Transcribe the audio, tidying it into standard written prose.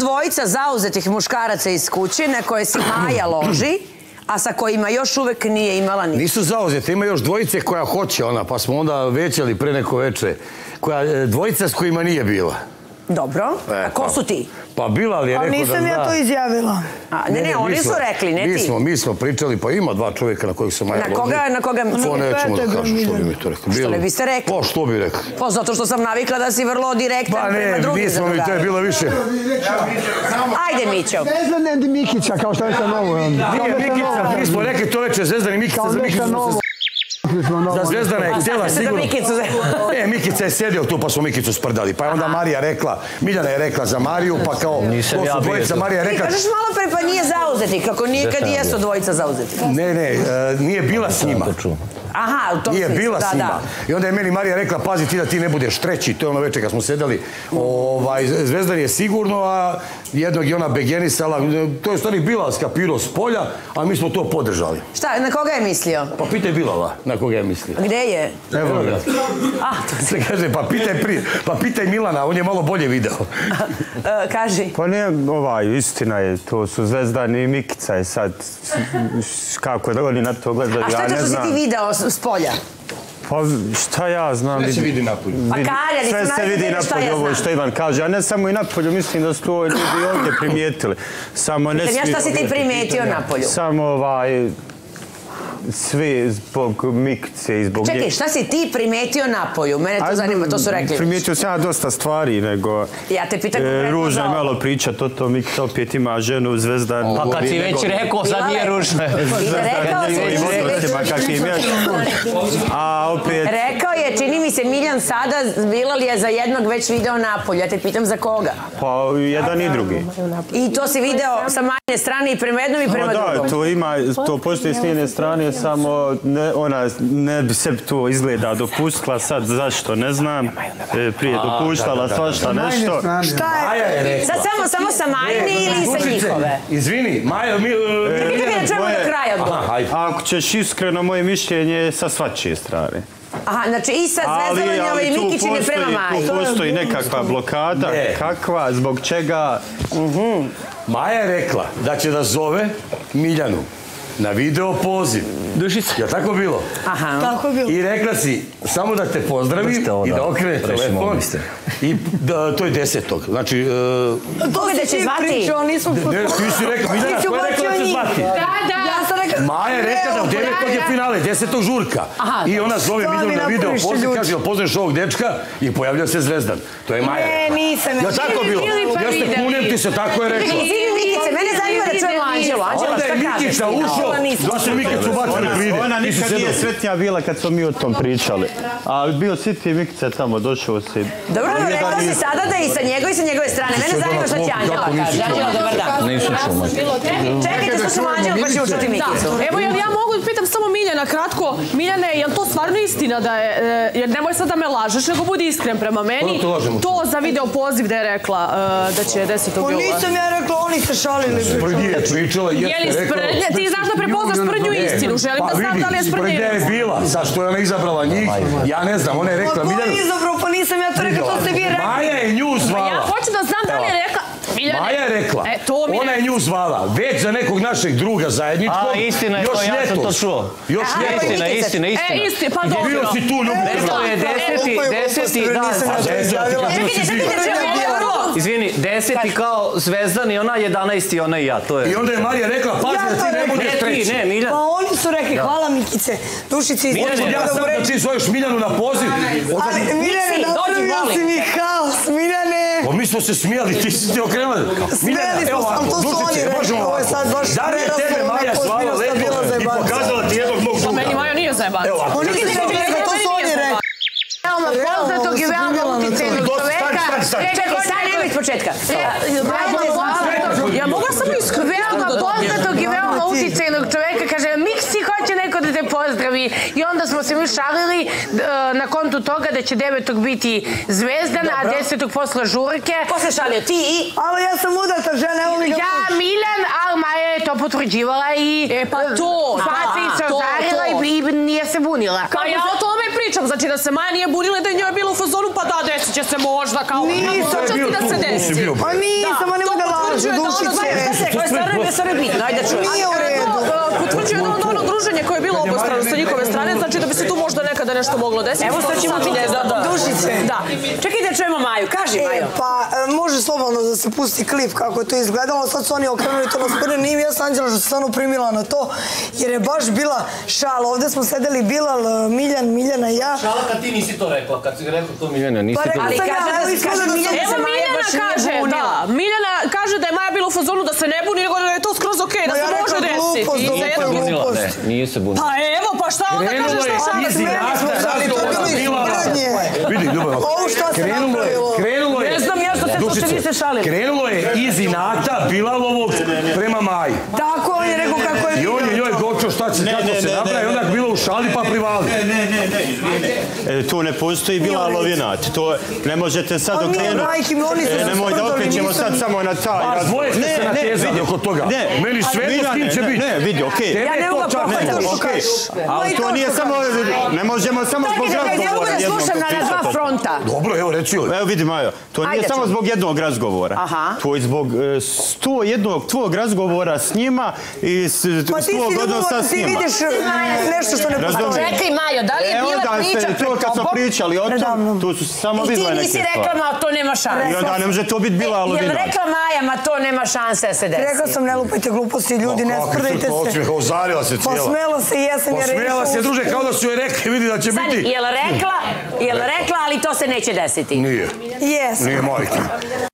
dvojica zauzetih muškaraca iz kuće na koje si Maja loži, a sa kojima još uvek nije imala ništa. Nisu zauzete, ima još dvojice koja hoće ona, pa smo onda većali pre neko veče. Dvojica s kojima nije bila. Dobro, a ko su ti? Pa bila li je rekao da zna. Ali nisam ja to izjavila. Ne, oni su rekli, ne ti. Mi smo pričali, pa ima dva čovjeka na kojih se Maja loži. Na koga? To nećemo da kažem, što bi mi to rekli. Što ne biste rekli? Pa što bi rekli? Pa zato što sam navikla da si vrlo direktan prema drugim zadrugarima. Pa ne, to je bilo više. Ajde, Mićo. Zvezdan i Mikića, kao što je sa novo. Nije Mikica, mi smo rekli to veče Zvezdan i Mikica za Mikicu. Za Zvezdana je htjela sigurno. Ne, Mikica je sedio tu pa smo Mikicu sprdali. Pa je onda Marija rekla, Miljana je rekla za Mariju, pa kao to su dvojica, Marija je rekla... Ti kažeš malo pre pa nije zauzeti, kako nikad jesu dvojica zauzeti. Ne, nije bila s njima. Aha, u tom nije smislu, bila s njima. I onda je meni Marija rekla, pazi ti da ti ne budeš treći, to je ono večer kad smo sedeli. Zvezdan je sigurno, a jednog je ona begenisala, to je stvari bila skapirao s polja, a mi smo to podržali. Šta, na koga je mislio? Pa pitaj Bilala, na koga je mislio. Gde je? Evo ga. Se kaže, pa pitaj Milana, on je malo bolje video. Kaži. Pa ne, istina je, to su Zvezdan i Mikica je sad, kako oni na to gledaju, ja ne znam. A šta je to što si ti video s polja? Pa šta ja znam. Sve se vidi napolju. Pa Kalja, sve se vidi napolju, ovo što Ivan kaže. A ne samo i napolju, mislim da su to ljudi ovdje primijetili. Samo ne smiju... Šta si ti primijetio napolju? Samo svi zbog Mikice i zbog... Čekaj, šta si ti primijetio napolju? Mene to zanima, to su rekli. Primijetio sam ja dosta stvari, nego... Ja te pitam konkretno ružno je malo pričat o to, Mikica opet ima ženu, Zvezdan... Pa kad si već rekao, sad nije ružno. Rekao je, čini mi se, Miljan sada, Bilal je za jednog već video napolju. Ja te pitam za koga? Pa jedan i drugi. I to si video sa manje strane i prema jednom i prema drugom? Da, to ima, to postoji s njene strane, samo ona ne bi se to izgleda dopustila, sad zašto ne znam, prije dopuštala svašta nešto. Šta je? Sad samo sa Majine ili sa njihove? Izvini, Maja... Pitaj čemu do kraja odgovor. Ako ćeš iskreno, moje mišljenje je sa svačije strane. Aha, znači i sa Zvezdanove i Mikićine prema Maji. Tu postoji nekakva blokada, kakva, zbog čega... Maja je rekla da će da zove Miljanu na video poziv. Dušica. Je li tako bilo? Aha. Tako je bilo. I rekla si, samo da te pozdravim i da okrene telefon. I to je 10. Znači... Koga da će zvati? Ne, ti si rekla, Miljana, koja je rekla da će zvati? Da. Maja je rekla da u 9. je finale, 10. žurka. I ona zove Miljanu na video poziv, kaže, jel poznaš ovog dečka? I pojavlja se Zvezdan. To je Maja. Ne, nisam. Je li tako bilo? Jeste, kunem ti se, tako je rekla. Mene zanima da čujemo Anđelu. Anđela, šta kažeš? Onda je Mikića ušao, da su Mikiću bacili pride. Ona nikad nije sretnija bila kad smo mi o tom pričali. A bio Siti Mikića tamo, došao si. Dobro, rekao si sada da i sa njegove i sa njegove strane. Mene zanima šta će Anđela kaže. Anđela, dobar dan. Nisam čuo. Čekajte, slušamo Anđelu pa ćemo čuti Mikiću. Evo, ja mogu da pitam samo Miljana kratko. Miljane, je li to stvarno istina da je, jer nemoj sad da me lažeš, nego budi iskren prema meni. To za video poziv da je rekla da će 10. jula. Nisam ja rekla, oni se šalili. Sprdnje je pričala, jeste rekla... Ti znaš da prepoznaš sprdnju istinu, želim da znam da li je sprdnja. Sprdnja je bila, zašto je ona izabrala njih, ja ne znam, ona je rekla... Ko je izabrao, pa nisam ja to rekla, to ste vi rekli. Maja je nju zvala. Ja hoću da znam da li je rekla... Maja je rekla, ona je nju zvala, već za nekog našeg druga zajedničkog, još ljetos. Istina je to, ja sam to čuo. Još ljetos. Istina. Pa dobro. Bilo si tu ljubitelj. To je 10. dan. Izvini, 10. kao Zvezdan i ona, 11. ona i ja, to je. I onda je Marija rekla, pazi da ti ne budeš treći. Ne, Miljan. Pa oni su rekli, hvala Mikice, Dušici iz... Ja sam da ti zoveš Miljanu na poziv. Ali Miljane, napravio si mi haos, Miljane. Pa mi smo se smijali, ti si ti okrenula. Smijali smo, ali to su oni rekli, ovo je sad baš... Da li je tebe Maja svala lepo i pokazala ti jednog mog druga? Meni Maja nije zajebati. Oni su rekli, to su oni rekli. Veoma poznatog i veoma uticajnog čoveka. Čekaj, sad nema iz početka. Ja mogla samo iskreno. Veoma poznatog i veoma uticajnog čoveka. Kaže, Miksi hoće neko da te pozdravi. I onda smo se mi šalili na kontu toga da će 9. biti Zvezdan, a 10. posle žurke. Ko se šalio? Ti i? Ali ja sam udata žena, evo mi ga ja, Miljan, ali Maja je to potvrđivala i... Pa to! Faca i se ozarila i nije se bunila. Kao ja o tome pričam, znači da se Maja nije bunila i da je njoj bilo u fazonu, pa da, desit će se možda kao... Nisam. Da se desi. Pa nisam, a ne mogu da nije stvarno bitno, ajde čujem. Nije u redu. Potvrđuje ono druženje koje je bilo obostrano sa njihove strane, znači da bi se tu možda nekada nešto moglo desiti. Evo sad ćemo čuti. Dušice. Da. Čekaj da čujemo Maju, kaži Majo. Pa može slobodno da se pusti klip kako je to izgledalo, sad su oni okrenuli to na sprne, nije mi jasno Anđela što se stvarno primila na to, jer je baš bila šala. Ovde smo sedeli Bilal, Miljana i ja. Šala kad ti nisi to rekla, kad si rekla to Miljana, nisi to rekla. Ali kaže Miljana se Maja baš nije bunila. Miljana kaže da je Maja bila u fazonu da se ne buni, nego da je to skroz okej, da se može desiti. Nije se bunila. Pa evo, pa šta onda kaže što je šala? Vidi, Ljubomir. Ovo šta se napravilo? Krenulo je. Ne znam ja što se vi se šalili. Krenulo je iz inata Bilalovog prema Maji. Tako on je rekao kako je I on je njoj gočio šta će, kako se napravi, onda je bilo u šali pa privali. Ne. Tu ne postoji Bilalov inat. To ne možete sad okrenuti. Nemoj da okrećemo sad samo na taj. Vas dvoje ste se natezali oko toga. Meni svejedno s kim će biti. Ne, vidi, okej. Ja ne mogu Okej. Ali to nije samo, ne možemo samo zbog razgovora. Ne mogu da slušam na dva fronta. Dobro, evo reci joj. Evo vidi Majo, to nije samo zbog jednog razgovora. To je zbog 101 tvog razgovora s njima i tvog odnosa s njima. Ti vidiš nešto što ne postoji. Čekaj Majo, da li je bila priča pred tobom? To kad smo pričali o tom, tu su samo vidle neke stvari. I ti nisi rekla, ma to nema šanse. I onda ne može to biti Bilalov inat. Jel rekla Maja, ma to nema šanse da se desi? Rekla sam, ne lupajte gluposti, ljudi, ne sprdajte se. Ozarila se cijela. Posmela se i jesam jer je Posmela se, druže, kao da su joj rekli, vidi da će biti. Jel rekla, ali to se neće desiti? Nije. Jesam. Nije majke.